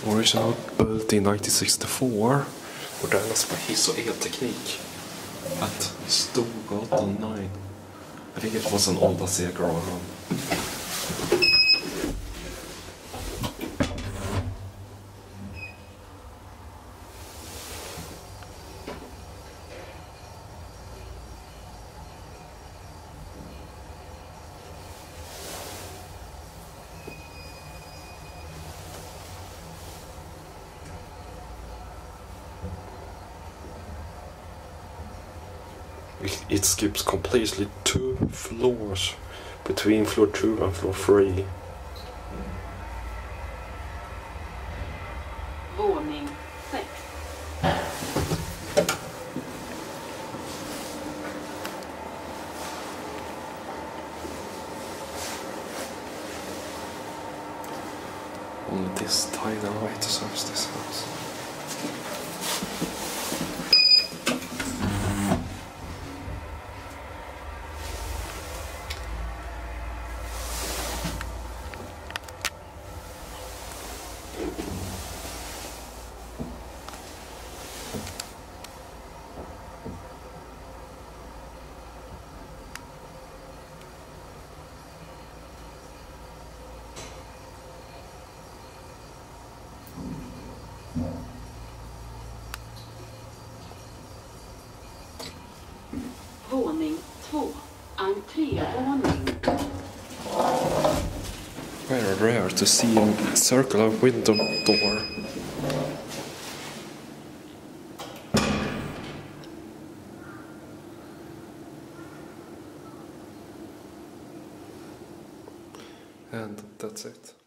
Original built in 1964. Modernaste på hiss- och elteknik. At Storgatan 9. I think it was an old ASEA garage. It skips completely 2 floors between floor 2 and floor 3. Våning 6. Only this tiny light serves this house. Våning 2. Entrévåning. Very rare to see a circular window door. And that's it.